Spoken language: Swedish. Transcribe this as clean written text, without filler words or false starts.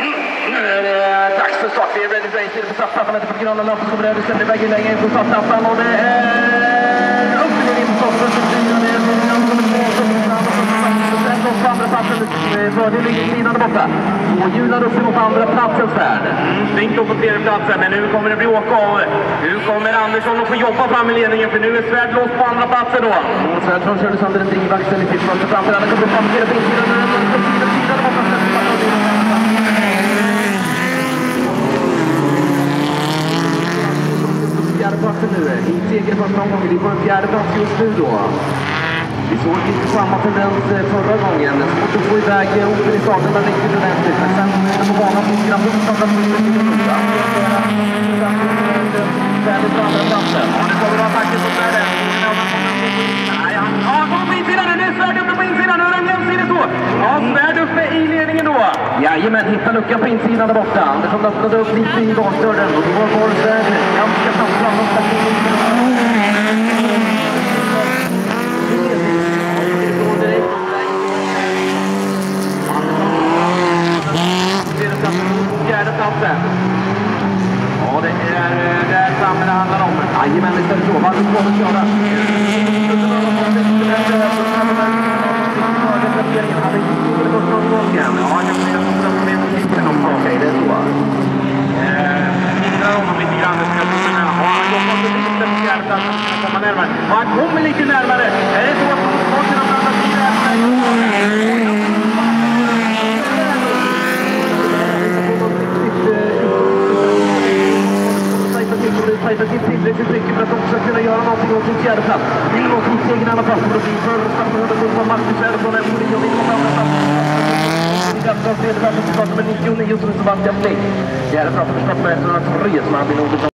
Nu är det dags för start. Vi är ready race på startplattan. På gröna lampor kommer det ställer vägen längre in på startplattan. Och det är upp till in på starten. Det är på andra platsen. Fördel ligger sidan där borta. Och hjular upp mot andra platsens färd. Stink då på tredje platsen. Men nu kommer det bli åka av. Nu kommer Andersson att få jobba fram i ledningen. För nu är Svärd låst på andra platsen då. Och Svärdson körde sönder en drivaxel i sitt första framför. Han kommer fram till insidan. Fjärde platsen nu. I seger första omgången. Det var en fjärde plats just nu då. Vi såg lite samma tendens förra gången. Svårt att få iväg open i starten där riktigt ordentligt. Men sen på banan finns det en startat på slutet. Väldigt på andra platsen. Ja, det kommer att vara attacken på Svärden. Ja, kom på insidan nu. Nu är Svärd uppe på insidan. Nu är den jämsides så. Ja, Svärd uppe i ledningen då. Jajamän, hitta luckan på insidan där borta. Andersson öppnade upp lite i gasdörren. Och då var Svärd ganska snabbt fram. Fjärde platsen. Ja, det är där framme det handlar om. Jajamän, det ställer så. Varför får vi köra? Okej, det är så. Han kommer lite närmare. Är det så att han kan blanda tiden? Tajta till tillräckligt mycket för att också kunna göra någonting åt sin fjärde plats. Vill nå sin segern i alla fall. Och det blir för stationen på Marcus Svärdsson. En på 9 och 9 på andra plats. Tredje platsen på starten med 99 som är Sebastian Blink. Fjärde plats på starten med 103 som han vill